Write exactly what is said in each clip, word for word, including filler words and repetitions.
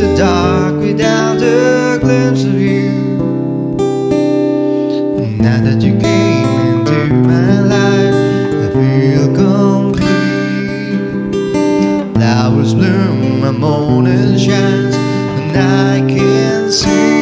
are dark without a glimpse of you. Now that you came into my life, I feel complete. Flowers bloom, my morning shines, and I can see.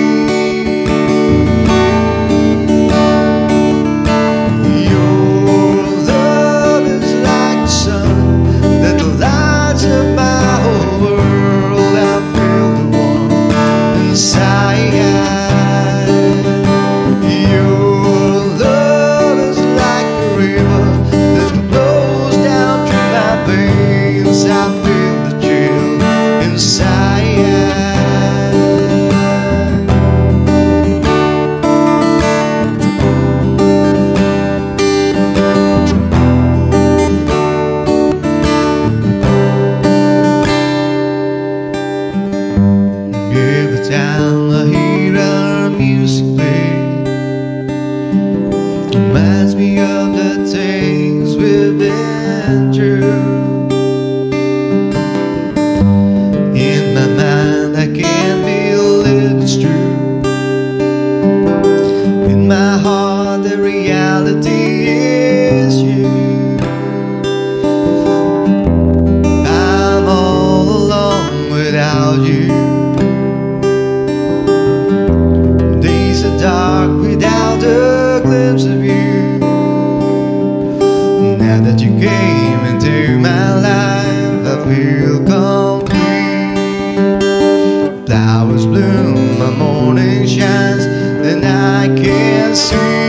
Time I hear our music play, reminds me of the things we've been through. In my mind I can't believe it's true. In my heart the reality is you. I'm all alone without you. Dark without a glimpse of you. Now that you came into my life, I feel complete. Flowers bloom, my morning shines, and I can see.